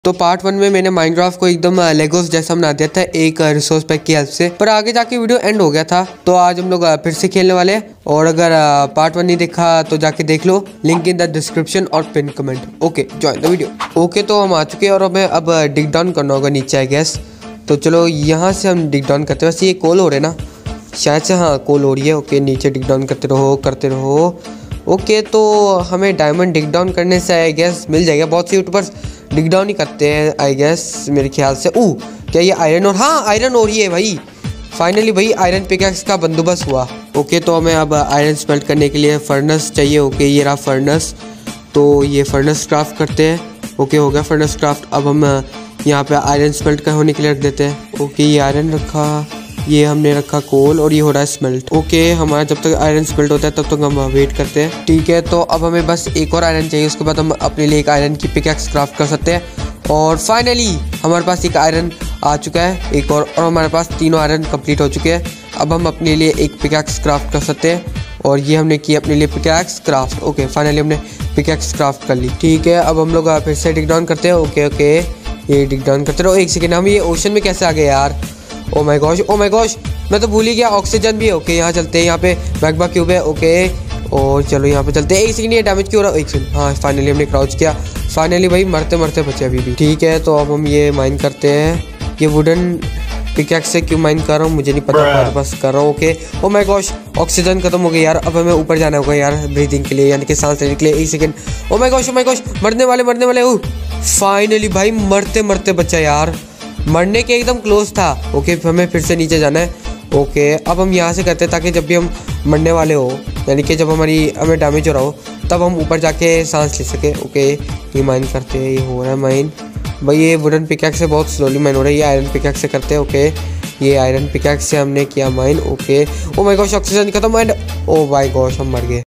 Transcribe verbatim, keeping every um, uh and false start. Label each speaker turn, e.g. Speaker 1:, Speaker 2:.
Speaker 1: तो part one में मैंने माइनक्राफ्ट को एकदम लेगोस जैसा बना दिया था एक रिसोर्स पैक की हेल्प से, पर आगे जाके वीडियो एंड हो गया था। तो आज हम लोग फिर से खेलने वाले हैं, और अगर पार्ट वन नहीं देखा तो जाके देख लो, लिंक इन द डिस्क्रिप्शन और pin comment. Okay, join the video. Okay, तो हम आ चुके हैं और हमें अब डिग डाउन करना होगा नीचे आई गेस। तो चलो यहाँ से हम डिग डाउन करते हैं। वैसे ये कॉल हो रहे ना शायद से, हाँ कॉल हो रही है। ओके, नीचे डिग डाउन करते रहो करते रहो। ओके, तो हमें डायमंड डिग डाउन करने से आई गेस मिल जाएगा। बहुत से यूट्यूबर्स डिग डाउन ही करते हैं आई गेस मेरे ख्याल से। ओह, क्या ये आयरन और, हाँ आयरन हो रही है भाई। फाइनली भाई आयरन पिकैक्स का बंदोबस्त हुआ। ओके, तो हमें अब आयरन स्मेल्ट करने के लिए फर्नेस चाहिए। ओके, ये रहा फर्नेस। तो ये फर्नेस क्राफ्ट करते हैं। ओके, हो गया फर्नेस क्राफ्ट। अब हम यहाँ पे आयरन स्मेल्ट का होने के लिए रख देते हैं। ओके, ये आयरन रखा, ये हमने रखा कोल, और ये हो रहा है स्मेल्ट। ओके, हमारा जब तक आयरन स्मेल्ट होता है तब तक हम वेट करते हैं। ठीक है, तो अब हमें बस एक और आयरन चाहिए। उसके बाद हम अपने लिए एक आयरन की पिकैक्स क्राफ्ट कर सकते हैं। और फाइनली हमारे पास एक आयरन आ चुका है, एक और और हमारे पास तीनों आयरन कंप्लीट हो चुके हैं। अब हम अपने लिए एक पिकैक्स क्राफ्ट कर सकते हैं, और ये हमने किया अपने लिए पिकैक्स क्राफ्ट। ओके, फाइनली हमने पिकैक्स क्राफ्ट कर ली। ठीक है, अब हम लोग फिर से डिग डाउन करते हैं। ओके ओके, ये डिग डाउन करते रहो। एक सेकेंड, हम ये ओशन में कैसे आ गए यार? Oh my gosh, oh my gosh, मैं तो भूल ही गया ऑक्सीजन भी है। ओके, यहाँ चलते हैं, यहाँ पे मैग्मा क्यूब है। ओके, और चलो यहाँ पे चलते हैं। एक सेकंड, ये डैमेज क्यों हो रहा है? एक सेकंड, हाँ फाइनली हमने क्राउच किया। फाइनली भाई मरते मरते बचे अभी भी। ठीक है, तो अब हम ये माइन करते हैं। ये वुडन पिकैक्स से क्यों माइन कर रहा हूँ मुझे नहीं पता, बस कर रहा हूँ। Okay, oh my gosh, oxygen खत्म हो गया यार। अब हमें ऊपर जाना होगा यार ब्रीथिंग के लिए, यानी कि सांस लेने के लिए। एक second, oh my gosh, oh my gosh, मरने वाले मरने वाले। फाइनली भाई मरते मरते बचा यार, मरने के एकदम क्लोज था। ओके, हमें फिर से नीचे जाना है। ओके, अब हम यहाँ से करते हैं ताकि जब भी हम मरने वाले हो, यानी कि जब हमारी हमें डैमेज हो रहा हो, तब हम ऊपर जाके सांस ले सके। ओके, ये माइन करते हैं। ये हो रहा है माइन भाई। ये वुडन पिकैक्स से बहुत स्लोली माइन हो रहा है, ये आयरन पिकैक्स से करते हैं। ओके, ये आयरन पिकैक्स से हमने किया mine. Okay, oh my gosh, oxygen खत्म एंड ओ माय गॉश हम मर गए।